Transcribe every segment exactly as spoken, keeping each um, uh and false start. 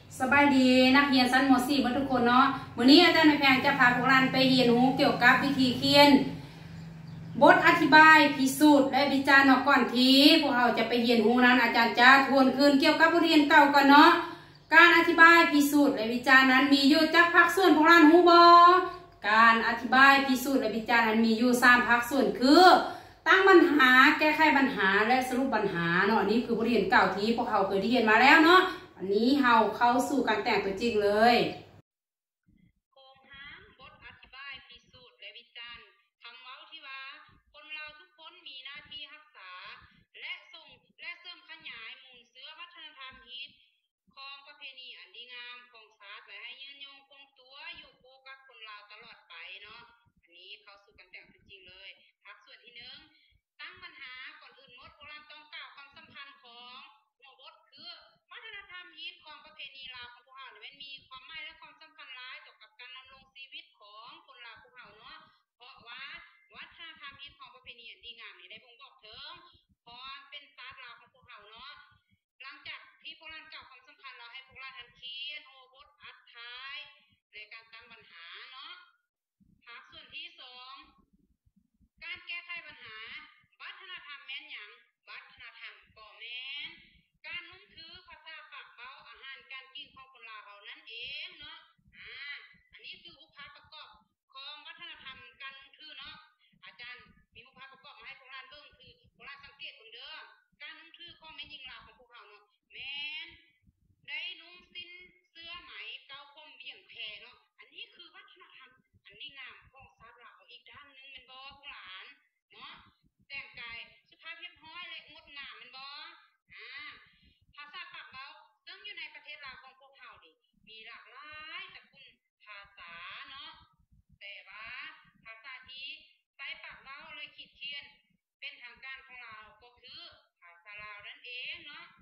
สบายดีนักเรียนชั้นม .สี่ ทุกคนเนาะวันนี้อาจารย์แม่แพงจะพาพวกเราไปเรียนรู้เกี่ยวกับวิธีเขียนบทอธิบายพิสูจน์และวิจารณ์เนาะก่อนที่พวกเราจะไปเรียนรู้นั้นอาจารย์จะทวนคืนเกี่ยวกับบทเรียนเก่าก่อนเนาะการอธิบายพิสูจน์และวิจารณ์นั้นมีอยู่จักภาคส่วนพวกเรารู้บ่การอธิบายพิสูจน์และวิจารณ์นั้นมีอยู่สามภาคส่วนคือตั้งปัญหาแก้ไขปัญหาและสรุปปัญหาเนาะนี่คือบทเรียนเก่าที่พวกเราเคยได้เรียนมาแล้วเนาะอันนี้เราเข้าสู่การแต่งตัวจริงเลยโครงหางบทอธิบายพิสูจน์และวิจารณ์คำเว้าที่ว่าคนเราทุกคนมีหน้าที่รักษาและส่งและเสริมขยายมูลเชื้อวัฒนธรรมฮิตของประเพณีอันดีงามของศาสตร์ไว้ให้ยืนยงคงตัวอยู่คู่กับคนเราตลอดไปเนาะอันนี้เข้าสู่การแต่งตัวจริงเลยพักส่วนที่หนึ่งตั้งปัญหาก่อนอื่นหมดโบราณต้องกล่าวความสัมพันธ์ของหัวบทคือวัฒนธรรมฮิตของประเพณีลาวของพวกเราเนี่ยมันมีความหมายและความสำคัญหลายต่อกับการดำรงชีวิตของคนลาวพวกเราเนาะเพราะว่าวัฒนธรรมฮิตของประเพณีอันดีงามนี่ได้บ่งบอกถึงความเป็นศาสตร์ลาวของพวกเราเนาะหลังจากที่พวกเรากล่าวความสำคัญเราให้พวกเราทันเขียนโอบทอัดท้ายในการตั้งปัญหาเนาะพักส่วนที่สองการแก้ไขปัญหาวัฒนธรรมแม่นหยังวัฒนธรรมก็แม่นการนุ่งถือภาษาปากเบาอาหารการกินของคนลาวเรานั่นเองเนาะอ่าอันนี้คืออุปาประกอบของวัฒนธรรมการนุ่งถือเนาะอาจารย์มีอุปาประกอบมาให้พวกเราเบิ่งคือพวกเราสังเกตเบิ่งเด้อการนุ่งถือของแม่หญิงลาวของพวกเราเนาะแม่นได้นุ่งสิ้นเสื้อไหมเก้าคมเบี่ยงแพเนาะอันนี้คือวัฒนธรรมอันดีงามของชาวลาวอีกด้านนึงแม่นบ่พวกหลานเนาะแต่งกายสุภาพเรียบร้อยและงดงามแม่นบ่อ่าภาษาปากเบาซึ่งอยู่ในประเทศลาวของพวกเฮานี่มีหลากหลายตระกูลภาษาเนาะแต่ว่าภาษาที่ใช้ปากเบาและขีดเขียนเป็นทางการของเราก็คือภาษาลาวนั่นเองเนาะ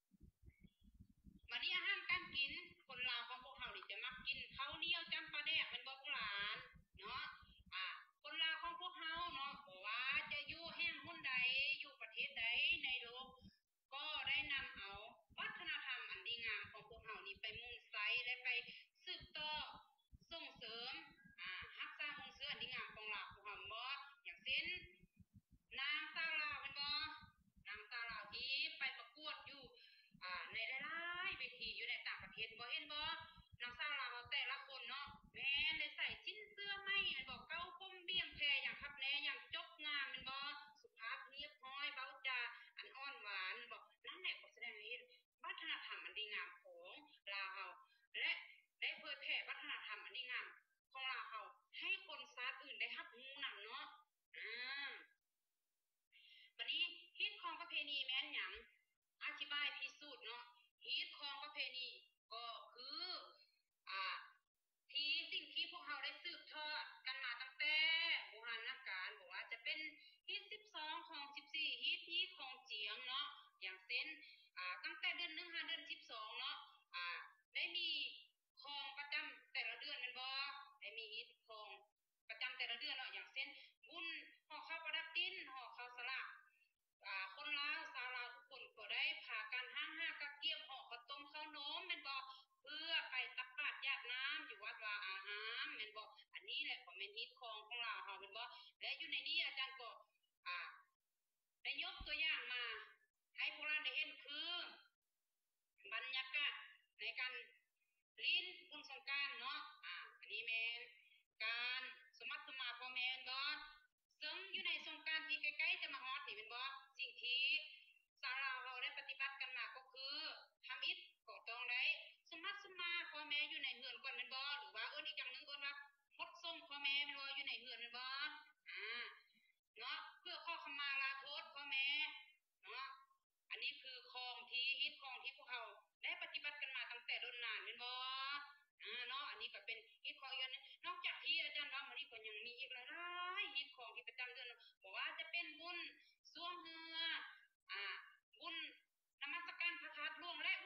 วันนี้อาหารการกินคนลาวของพวกเฮานี่จะมักกินข้าวเหนียวจำปาแดกแม่นบ่พวกหลานเนาะอ่าคนลาวของพวกเฮาเนาะบ่ว่าจะอยู่แห่งหนใดอยู่ประเทศใดในโลกก็ได้นำเอาวัฒนธรรมอันดีงามของพวกเฮานี่ไปมุ่งไสและไปสืบต่อส่งเสริมอ่ารักษามูลเชื้ออันดีงามของลาวพวกเฮาบ่อย่างเช่นนางสาวลาวแม่นบ่นางสาวลาวที่ไปประกวดอยู่อ่าในหลายๆเวทีอยู่ในต่างประเทศบ่เห็นบ่นางสาวลาวแต่ละคนเนาะแม่นได้ใส่ชิ้นเสื้อไหมแม่นบ่เก้าคมเบี่ยงแพอย่างคับแน่อย่างจบงามแม่นบ่สุภาพเรียบร้อยเบาจาอันอ่อนหวานบ่นั่นแหละก็แสดงให้เห็นวัฒนธรรมอันดีงามของลาวเฮาและได้เผยแพร่วัฒนธรรมอันดีงามของลาวเฮาให้คนชาติอื่นได้รับรู้นำเนาะอ่าวันนี้ฮิตของประเพณีแม่นหยังอธิบายพิสูจน์เนาะฮิตของประเพณีก็คืออ่าที่สิ่งที่พวกเราได้สืบทอดกันมาตั้งแต่โบราณกาลบอกว่าจะเป็นฮิตสิบสองของสิบสี่ฮิตฮิตของเจียงเนาะอย่างเช่นอ่าตั้งแต่เดือนหนึ่งหาเดือนสิบสองเนาะอ่าได้มีของประจำแต่ละเดือนแม่นบ่ได้มีฮิตของประจำแต่ละเดือนเนาะอย่างเช่นบุญห่อข้าวประดับดินห่อข้าวสลากอ่าคนลาวชาวลาวทุกคนก็ได้พากันห้างห้ากะเกียมห่อข้าวต้มข้าวโน้มแม่นบ่เพื่อไปตักบาตรญาติน้ำอยู่วัดวาอาหารแม่นบ่อันนี้แหละก็เป็นฮิตของของลาวเฮาแม่นบ่และอยู่ในนี้อาจารย์ก็อ่าได้ยกตัวอย่างมาให้พวกเราได้เห็นคือบรรยากาศในการลิ้นบุญสงกรานต์เนาะอ่าอันนี้แม่นการสมัครสมาพ่อแม่นบ่ซึ่งอยู่ในสงกรานต์ที่ใกล้ๆจะมาฮอดนี่แม่นบ่สิ่งที่ชาวลาวเฮาได้ปฏิบัติกันมาก็คือทำอิฐก็ต้องได้สมัครสมาพ่อแม่อยู่ในเฮือนก่อนแม่นบ่หรือว่าเอิ้นอีกอย่างนึงเอิ้นว่าพดส่งพ่อแม่แม่นบ่อยู่ในเฮือนแม่นบ่อ่าเนาะเพื่อขอขมาลาโทษพ่อแม่เนาะอันนี้คือของที่ฮิตของที่พวกเราได้ปฏิบัติกันมาตั้งแต่โดนนานแม่นบ่อ่าเนาะอันนี้ก็เป็นฮิตของอีกอันนึงนอกจากที่อาจารย์ว่ามื้อนี้ก็ยังมีอีกหลายๆฮิตของที่ประจำเดือนบ่ว่าจะเป็นบุญสวงเฮืออ่าบุญนมัสการพระธาตุหลวงและ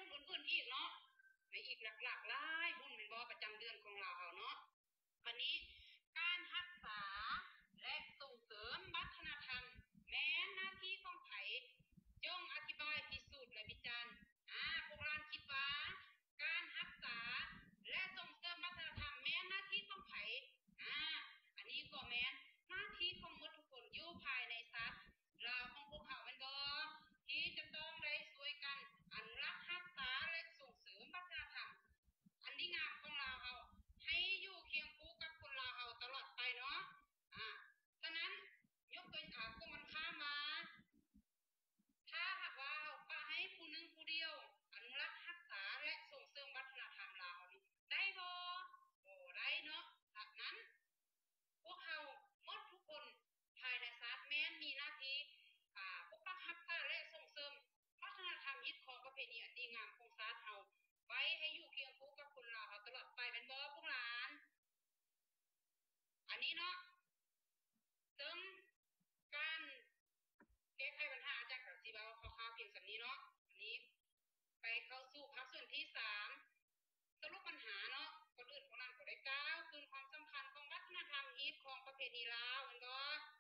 ณีลาวมันก็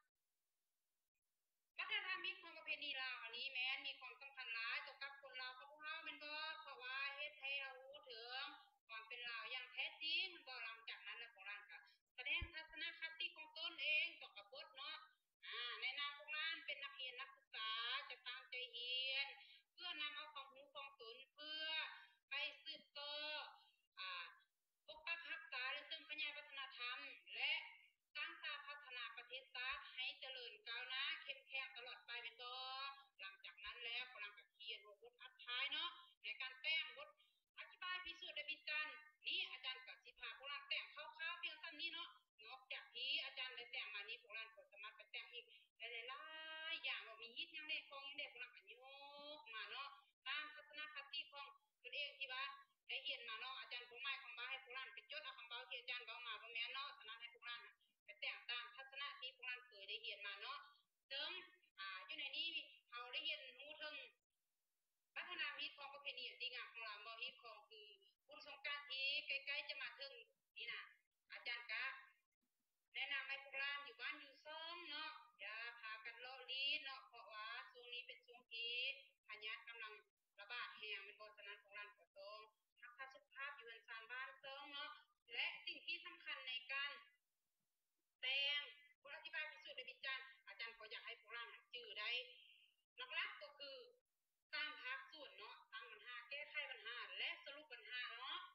วัฒนธรรมมิตรของประเพณีลาวอันนี้แม้นมีความสำคัญหลายต่อกับคนลาวของพวกเรามันก็เพราะว่าเฮ็ดให้เรารู้ถึงความเป็นลาวอย่างแท้จริงมันก็หลังจากนั้นแล้วพวกเราก็แสดงทัศนคติของตนเองต่อกับบทเนาะอ่าในนามพวกเราเป็นนักเรียนนักศึกษาจะตั้งใจเรียนเพื่อนำเอาความรู้ของตนเพื่อไปสืบต่ออ่าปกปักรักษาและเสริมขยายวัฒนธรรมและสร้างสรรค์พัฒนาประเทศชาติให้เจริญก้าวหน้าเข้มแข็งตลอดไปเป็นต้นหลังจากนั้นแล้วพวกเราก็เขียนบทอัดท้ายเนาะในการแต่งบทอธิบายพิสูจน์และวิจารณ์นี่อาจารย์กับสิพาพวกเราแต่งคร่าวๆเพียงสั้นนี้เนาะนอกจากที่อาจารย์ได้แต่งมานี้พวกเราก็สามารถไปแต่งอีกหลายๆอย่างว่ามียิดยังได้ฟองยังได้พวกเราก็โยกมาเนาะตามทัศนคติของตนเองที่ว่าได้เรียนมาเนาะอาจารย์ผมหมายความว่าให้พวกเราไปจดเอาคำเบาที่อาจารย์เบามาบ่แม่นเนาะฉะนั้นให้พวกเราไปแต่งตามทัศนะที่พวกเราเคยได้เรียนมาเนาะซึ่งอ่าอยู่ในนี้เราได้เรียนรู้ถึงพัฒนามิตรของประเพณีดีงามของเราบ่ฮิตของคือบุญสงกรานต์ที่ใกล้ๆจะมาถึงนี่นะอาจารย์ก็แนะนำให้พวกเราอยู่บ้านอยู่ซ่องเนาะอย่าพากันเลาะลีเนาะเพราะว่าช่วงนี้เป็นช่วงที่พยาธิกำลังระบาดแรงเป็นเพราะฉะนั้นพวกเราก็ต้องรักษาสุขภาพอยู่เป็นสานบ้านเซิงเนาะและสิ่งที่สำคัญในการแต่งบทอธิบายพิสูจน์และวิจารณ์อาจารย์ก็อยากให้พวกเราจื่อได้หลักๆก็คือสร้างภาคส่วนเนาะตั้งปัญหาแก้ไขปัญหาและสรุปปัญหาเนาะ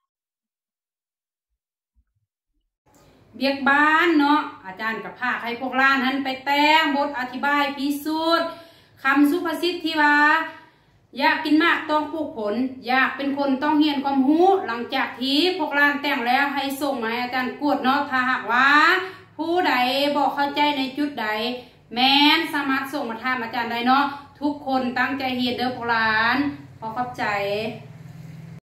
เบียกบ้านเนาะอาจารย์กับภาคให้พวกเรานั้นไปแต่งบทอธิบายพิสูจน์คำสุภาษิตที่ว่าอยากกินมากต้องปลูกผลอยากเป็นคนต้องเรียนความรู้หลังจากที่พวกเราแต่งแล้วให้ส่งมาให้อาจารย์กวดเนาะถ้าหากว่าผู้ใดบอกเข้าใจในจุดใดแม้นสามารถส่งมาถามอาจารย์ได้เนาะทุกคนตั้งใจเรียนเด้อพวกเราขอขอบใจ